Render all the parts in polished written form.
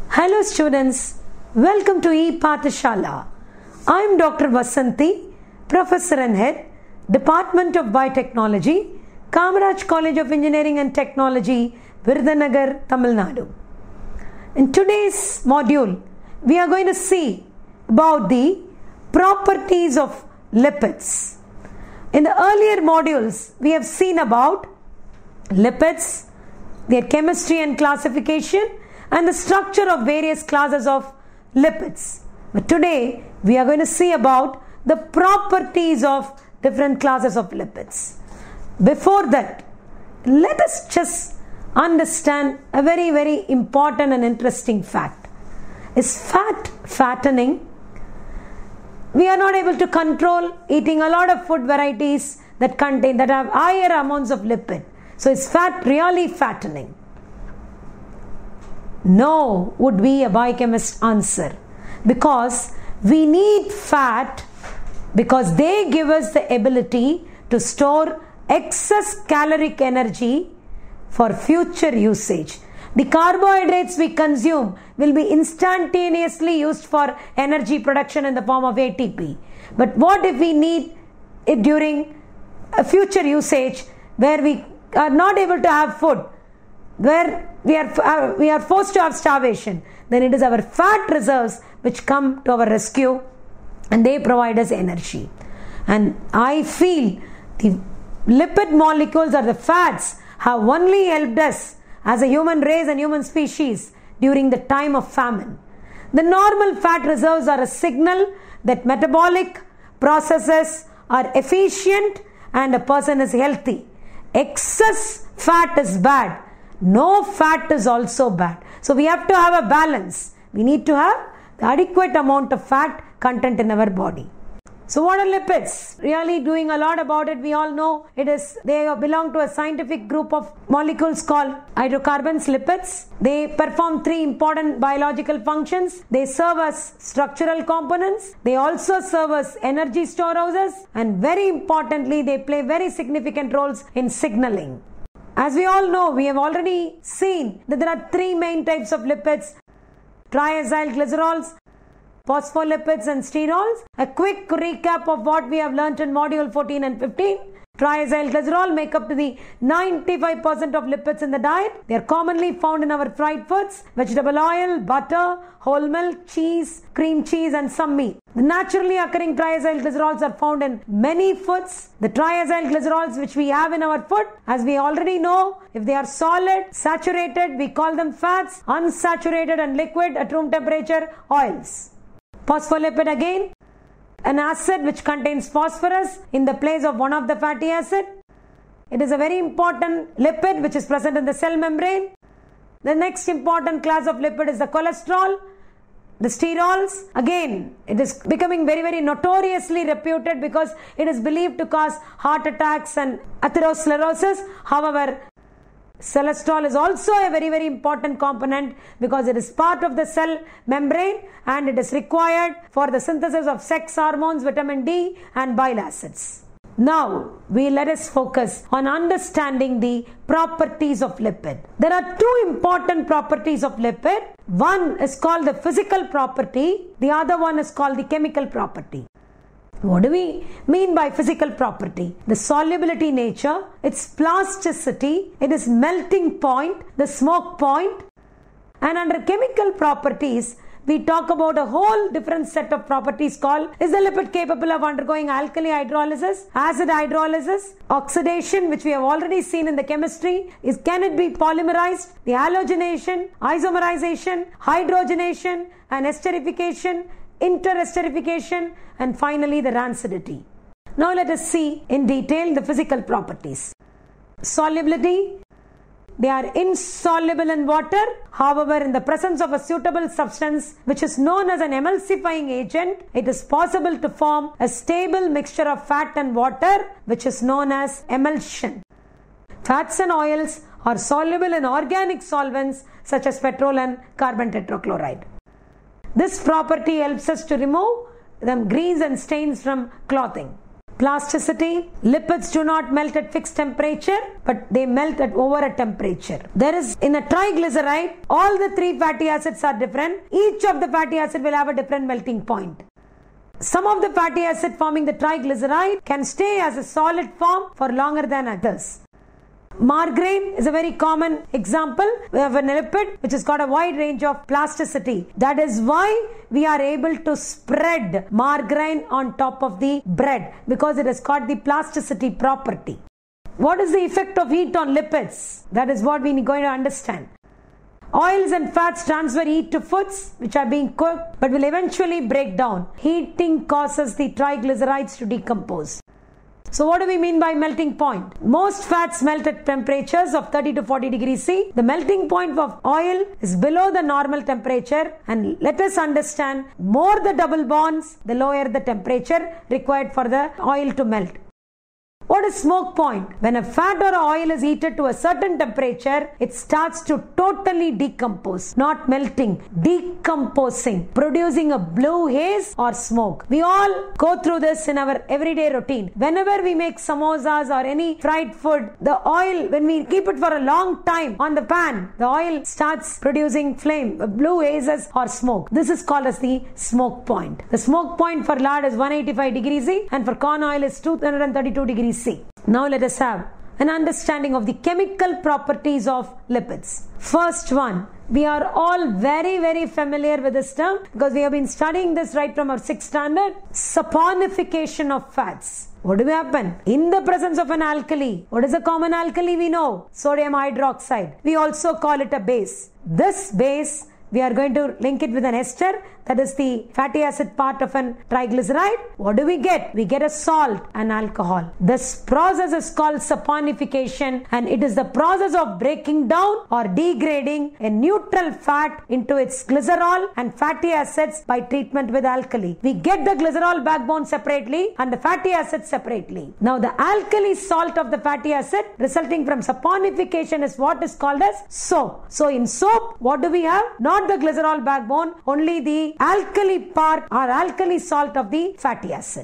Hello students, welcome to ePathashala. I am Dr. Vasanthi, Professor and Head, Department of Biotechnology, Kamaraj College of Engineering and Technology, Virudhunagar, Tamil Nadu. In today's module, we are going to see about the properties of lipids. In the earlier modules, we have seen about lipids, their chemistry and classification, and the structure of various classes of lipids. But today, we are going to see about the properties of different classes of lipids. Before that, let us just understand a very important and interesting fact. Is fat fattening? We are not able to control eating a lot of food varieties that have higher amounts of lipid. So is fat really fattening? No, would be a biochemist answer. Because we need fat because they give us the ability to store excess caloric energy for future usage. The carbohydrates we consume will be instantaneously used for energy production in the form of ATP. But what if we need it during a future usage where we are not able to have food, where we are forced to have starvation? Then it is our fat reserves which come to our rescue and they provide us energy. And I feel the lipid molecules or the fats have only helped us as a human race and human species during the time of famine. The normal fat reserves are a signal that metabolic processes are efficient and a person is healthy. Excess fat is bad. No fat is also bad. So we have to have a balance. We need to have the adequate amount of fat content in our body. So what are lipids? Really doing a lot about it. We all know they belong to a scientific group of molecules called hydrocarbons, lipids. They perform three important biological functions. They serve as structural components. They also serve as energy storehouses. And very importantly, they play very significant roles in signaling. As we all know, we have already seen that there are three main types of lipids: triacyl glycerols, phospholipids and sterols. A quick recap of what we have learnt in module 14 and 15. Triacyl glycerol make up to the 95% of lipids in the diet. They are commonly found in our fried foods, vegetable oil, butter, whole milk, cheese, cream cheese and some meat. The naturally occurring triacyl glycerols are found in many foods. The triacyl glycerols which we have in our food, as we already know, if they are solid, saturated, we call them fats, unsaturated and liquid at room temperature, oils. Phospholipid again, an acid which contains phosphorus in the place of one of the fatty acid. It is a very important lipid which is present in the cell membrane. The next important class of lipid is the cholesterol, the sterols. Again, it is becoming very notoriously reputed because it is believed to cause heart attacks and atherosclerosis. However, cholesterol is also a very important component because it is part of the cell membrane and it is required for the synthesis of sex hormones, vitamin D and bile acids. Now, let us focus on understanding the properties of lipid. There are two important properties of lipid. One is called the physical property. The other one is called the chemical property. What do we mean by physical property? The solubility nature, its plasticity, it is melting point, the smoke point. And under chemical properties, we talk about a whole different set of properties called: is the lipid capable of undergoing alkali hydrolysis, acid hydrolysis, oxidation, which we have already seen in the chemistry, can it be polymerized, the halogenation, isomerization, hydrogenation and esterification, interesterification, and finally the rancidity. Now let us see in detail the physical properties. Solubility. They are insoluble in water. However, in the presence of a suitable substance which is known as an emulsifying agent, it is possible to form a stable mixture of fat and water which is known as emulsion. Fats and oils are soluble in organic solvents such as petrol and carbon tetrachloride. This property helps us to remove grease and stains from clothing. Plasticity. Lipids do not melt at fixed temperature, but they melt at over a temperature. There is, in a triglyceride, all the three fatty acids are different. Each of the fatty acid will have a different melting point. Some of the fatty acid forming the triglyceride can stay as a solid form for longer than others. Margarine is a very common example. We have a lipid which has got a wide range of plasticity. That is why we are able to spread margarine on top of the bread, because it has got the plasticity property. What is the effect of heat on lipids? That is what we are going to understand. Oils and fats transfer heat to foods which are being cooked but will eventually break down. Heating causes the triglycerides to decompose. So what do we mean by melting point? Most fats melt at temperatures of 30 to 40 degrees C. The melting point of oil is below the normal temperature, and let us understand, more the double bonds, the lower the temperature required for the oil to melt. What is smoke point? When a fat or oil is heated to a certain temperature, it starts to totally decompose, not melting, decomposing, producing a blue haze or smoke. We all go through this in our everyday routine. Whenever we make samosas or any fried food, the oil, when we keep it for a long time on the pan, the oil starts producing flame, blue hazes or smoke. This is called as the smoke point. The smoke point for lard is 185 degrees C and for corn oil is 232 degrees C. Now let us have an understanding of the chemical properties of lipids. First one, we are all very familiar with this term because we have been studying this right from our 6th standard. Saponification of fats. What will happen? In the presence of an alkali, what is a common alkali we know? Sodium hydroxide. We also call it a base. This base, we are going to link it with an ester, that is the fatty acid part of an triglyceride. What do we get? We get a salt and alcohol. This process is called saponification, and it is the process of breaking down or degrading a neutral fat into its glycerol and fatty acids by treatment with alkali. We get the glycerol backbone separately and the fatty acids separately. Now the alkali salt of the fatty acid resulting from saponification is what is called as soap. So in soap, what do we have? Not the glycerol backbone, only the alkali part or alkali salt of the fatty acid.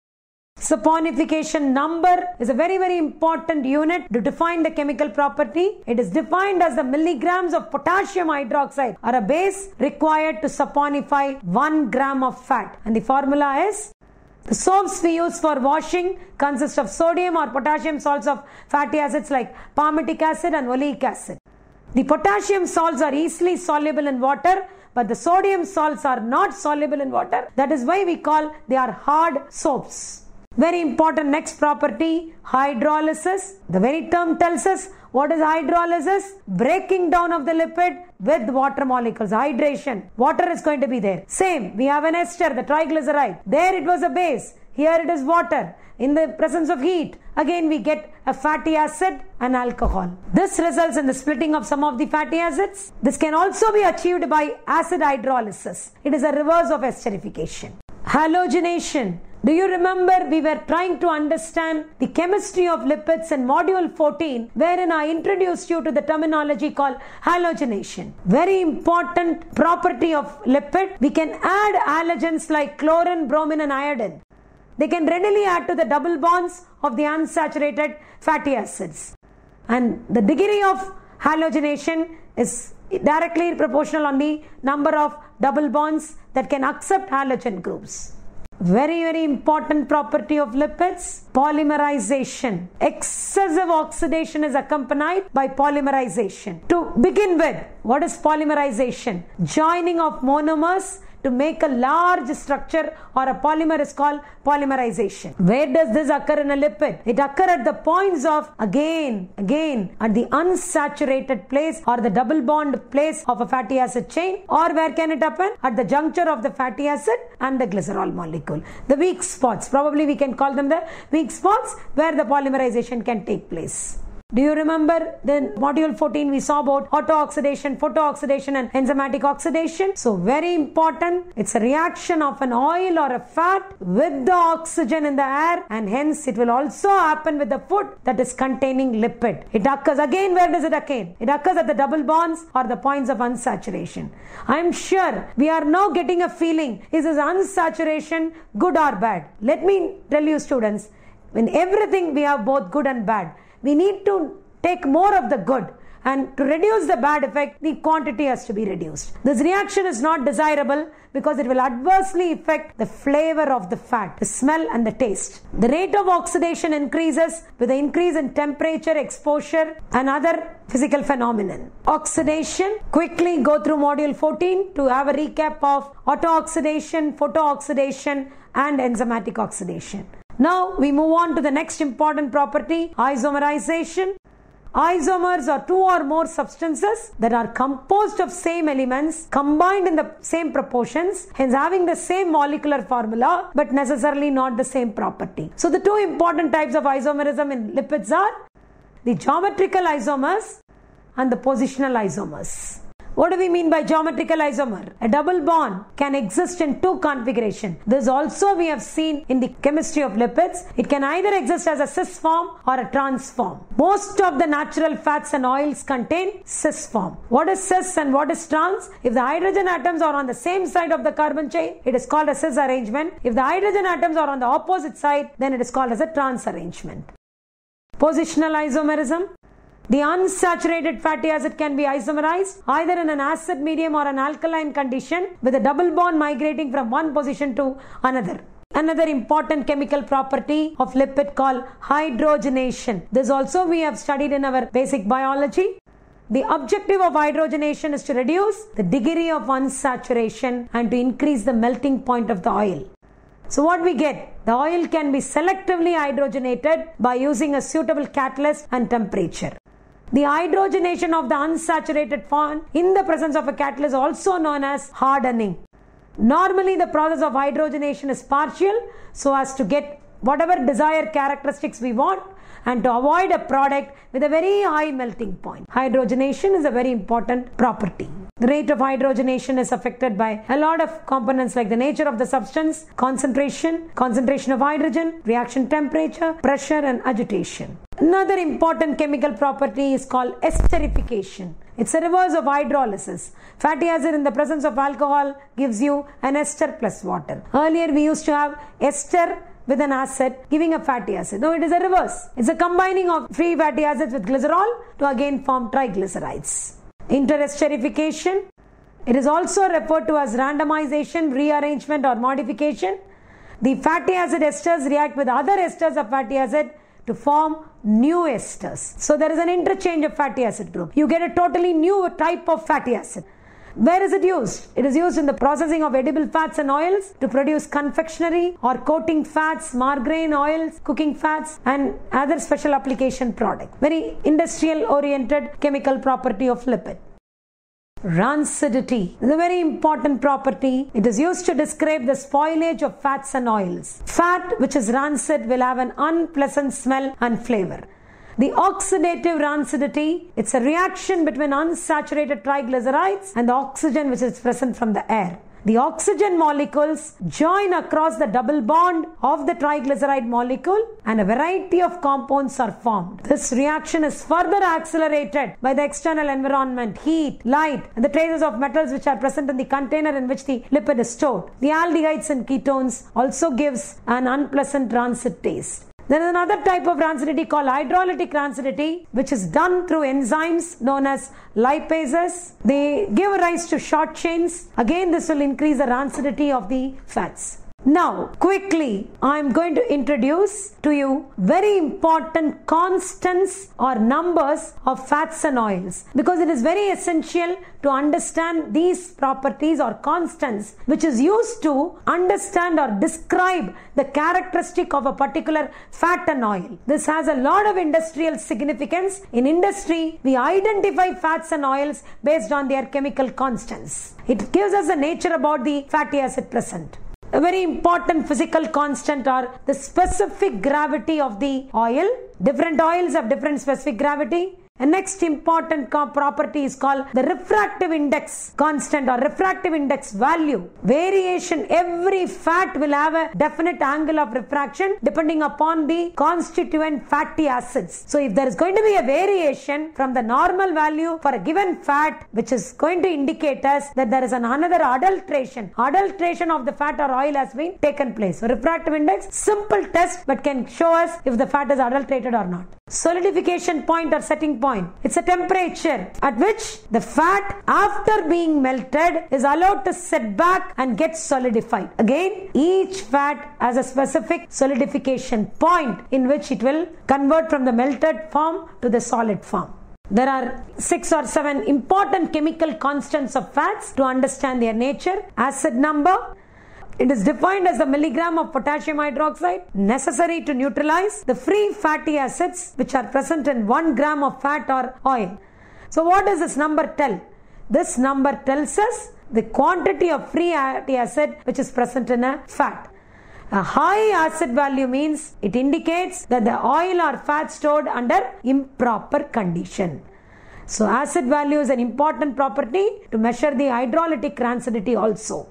Saponification number is a very important unit to define the chemical property. It is defined as the milligrams of potassium hydroxide or a base required to saponify 1 gram of fat. And the formula is, the soaps we use for washing consist of sodium or potassium salts of fatty acids like palmitic acid and oleic acid. The potassium salts are easily soluble in water, but the sodium salts are not soluble in water. That is why we call they are hard soaps. Very important next property, hydrolysis. The very term tells us what is hydrolysis? Breaking down of the lipid with water molecules, hydration. Water is going to be there. Same, we have an ester, the triglyceride. There it was a base. Here it is water. In the presence of heat, again we get a fatty acid and alcohol. This results in the splitting of some of the fatty acids. This can also be achieved by acid hydrolysis. It is a reverse of esterification. Halogenation. Do you remember we were trying to understand the chemistry of lipids in module 14, wherein I introduced you to the terminology called halogenation. Very important property of lipid. We can add halogens like chlorine, bromine and iodine. They can readily add to the double bonds of the unsaturated fatty acids. And the degree of halogenation is directly proportional on the number of double bonds that can accept halogen groups. Very important property of lipids, polymerization. Excessive oxidation is accompanied by polymerization. To begin with, what is polymerization? Joining of monomers to make a large structure or a polymer is called polymerization. Where does this occur in a lipid? It occurs at the points of again at the unsaturated place or the double bond place of a fatty acid chain, or where can it happen? At the juncture of the fatty acid and the glycerol molecule. The weak spots, probably we can call them the weak spots where the polymerization can take place. Do you remember the module 14 we saw about autooxidation, photooxidation and enzymatic oxidation? So very important. It's a reaction of an oil or a fat with the oxygen in the air, and hence it will also happen with the food that is containing lipid. It occurs again, where does it occur? It occurs at the double bonds or the points of unsaturation. I'm sure we are now getting a feeling, is this unsaturation good or bad? Let me tell you students, In everything we have both good and bad. We need to take more of the good. And to reduce the bad effect, the quantity has to be reduced. This reaction is not desirable because it will adversely affect the flavor of the fat, the smell and the taste. The rate of oxidation increases with the increase in temperature, exposure and other physical phenomenon. Oxidation, quickly go through module 14 to have a recap of autooxidation, photooxidation and enzymatic oxidation. Now we move on to the next important property, isomerization. Isomers are two or more substances that are composed of same elements combined in the same proportions, hence having the same molecular formula but necessarily not the same property. So the two important types of isomerism in lipids are the geometrical isomers and the positional isomers. What do we mean by geometrical isomer? A double bond can exist in two configurations. This also we have seen in the chemistry of lipids. It can either exist as a cis form or a trans form. Most of the natural fats and oils contain cis form. What is cis and what is trans? If the hydrogen atoms are on the same side of the carbon chain, it is called a cis arrangement. If the hydrogen atoms are on the opposite side, then it is called as a trans arrangement. Positional isomerism. The unsaturated fatty acid can be isomerized either in an acid medium or an alkaline condition with a double bond migrating from one position to another. Another important chemical property of lipid called hydrogenation. This also we have studied in our basic biology. The objective of hydrogenation is to reduce the degree of unsaturation and to increase the melting point of the oil. So what we get? The oil can be selectively hydrogenated by using a suitable catalyst and temperature. The hydrogenation of the unsaturated form in the presence of a catalyst is also known as hardening. Normally the process of hydrogenation is partial so as to get whatever desired characteristics we want and to avoid a product with a very high melting point. Hydrogenation is a very important property. The rate of hydrogenation is affected by a lot of components like the nature of the substance, concentration of hydrogen, reaction temperature, pressure and agitation. Another important chemical property is called esterification. It's a reverse of hydrolysis. Fatty acid in the presence of alcohol gives you an ester plus water. Earlier we used to have ester with an acid giving a fatty acid. No, it is a reverse. It's a combining of free fatty acids with glycerol to again form triglycerides. Interesterification. It is also referred to as randomization, rearrangement or modification. The fatty acid esters react with other esters of fatty acid to form new esters. So there is an interchange of fatty acid group. You get a totally new type of fatty acid. Where is it used? It is used in the processing of edible fats and oils to produce confectionery or coating fats, margarine oils, cooking fats and other special application products. Very industrial oriented chemical property of lipid. Rancidity is a very important property. It is used to describe the spoilage of fats and oils. Fat which is rancid will have an unpleasant smell and flavor. The oxidative rancidity, it's a reaction between unsaturated triglycerides and the oxygen which is present from the air. The oxygen molecules join across the double bond of the triglyceride molecule and a variety of compounds are formed. This reaction is further accelerated by the external environment, heat, light, and the traces of metals which are present in the container in which the lipid is stored. The aldehydes and ketones also gives an unpleasant rancid taste. There is another type of rancidity called hydrolytic rancidity, which is done through enzymes known as lipases. They give rise to short chains. Again, this will increase the rancidity of the fats. Now, quickly, I am going to introduce to you very important constants or numbers of fats and oils, because it is very essential to understand these properties or constants which is used to understand or describe the characteristic of a particular fat and oil. This has a lot of industrial significance. In industry, we identify fats and oils based on their chemical constants. It gives us a nature about the fatty acid present. A very important physical constant are the specific gravity of the oil. Different oils have different specific gravity. A next important property is called the refractive index constant or refractive index value. Variation, every fat will have a definite angle of refraction depending upon the constituent fatty acids. So if there is going to be a variation from the normal value for a given fat, which is going to indicate us that there is another adulteration of the fat or oil has been taken place. So refractive index, simple test, but can show us if the fat is adulterated or not. Solidification point or setting point. It's a temperature at which the fat, after being melted, is allowed to set back and get solidified. Again, each fat has a specific solidification point in which it will convert from the melted form to the solid form. There are 6 or 7 important chemical constants of fats to understand their nature. Acid number. It is defined as the milligram of potassium hydroxide necessary to neutralize the free fatty acids which are present in 1 gram of fat or oil. So what does this number tell? This number tells us the quantity of free fatty acid which is present in a fat. A high acid value means it indicates that the oil or fat stored under improper condition. So acid value is an important property to measure the hydrolytic rancidity also.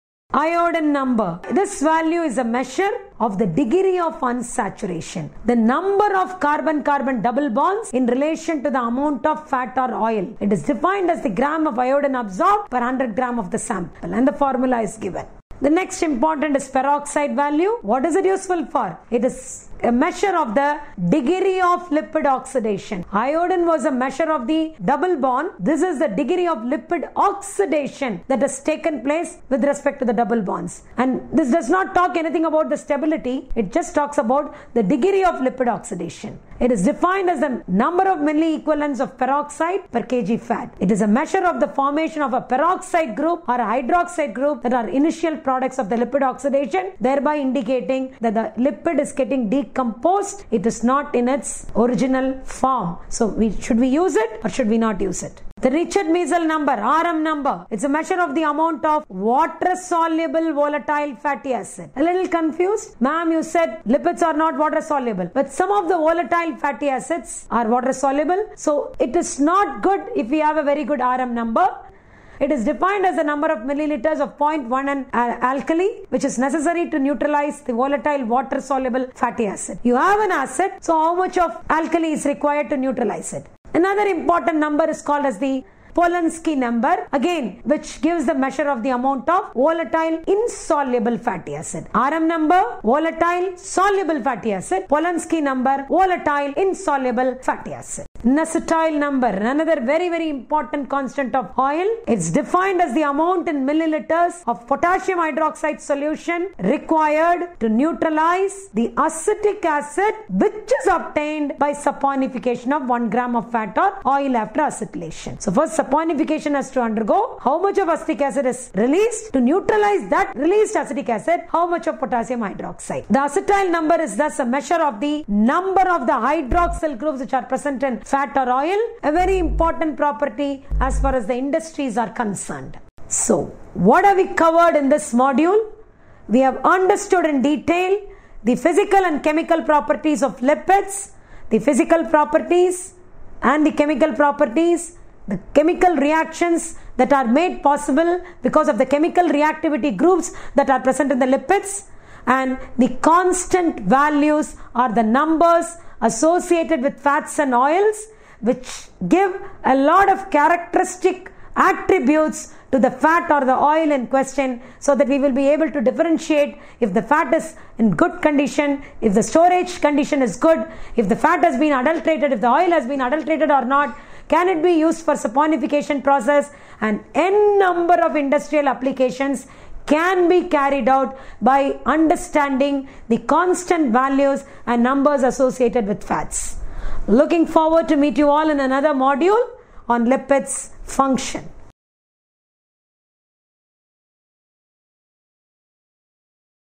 Iodine number. This value is a measure of the degree of unsaturation. The number of carbon-carbon double bonds in relation to the amount of fat or oil. It is defined as the gram of iodine absorbed per 100 gram of the sample, and the formula is given. The next important is peroxide value. What is it useful for? It is a measure of the degree of lipid oxidation. Iodine was a measure of the double bond. This is the degree of lipid oxidation that has taken place with respect to the double bonds. And this does not talk anything about the stability. It just talks about the degree of lipid oxidation. It is defined as the number of milliequivalents of peroxide per kg fat. It is a measure of the formation of a peroxide group or a hydroxide group that are initial products of the lipid oxidation, thereby indicating that the lipid is getting decomposed. It is not in its original form. So should we use it or should we not use it? The Richard-Meisel number, RM number, it's a measure of the amount of water-soluble volatile fatty acid. A little confused? Ma'am, you said lipids are not water-soluble, but some of the volatile fatty acids are water-soluble. So it is not good if we have a very good RM number. It is defined as the number of milliliters of 0.1 alkali, which is necessary to neutralize the volatile water-soluble fatty acid. You have an acid, so how much of alkali is required to neutralize it? Another important number is called as the Polanski number, again, which gives the measure of the amount of volatile insoluble fatty acid. RM number, volatile soluble fatty acid. Polanski number, volatile insoluble fatty acid. Nacetyl number, another very, very important constant of oil. It's defined as the amount in milliliters of potassium hydroxide solution required to neutralize the acetic acid which is obtained by saponification of 1 gram of fat or oil after acetylation. So first saponification has to undergo. How much of acetic acid is released? To neutralize that released acetic acid, how much of potassium hydroxide? The acetyl number is thus a measure of the number of the hydroxyl groups which are present in fat or oil, a very important property as far as the industries are concerned. So, what have we covered in this module? We have understood in detail the physical and chemical properties of lipids, the physical properties and the chemical properties, the chemical reactions that are made possible because of the chemical reactivity groups that are present in the lipids, and the constant values are the numbers associated with fats and oils which give a lot of characteristic attributes to the fat or the oil in question, so that we will be able to differentiate if the fat is in good condition, if the storage condition is good, if the fat has been adulterated, if the oil has been adulterated or not, can it be used for saponification process, and n number of industrial applications can be carried out by understanding the constant values and numbers associated with fats. Looking forward to meet you all in another module on lipids function.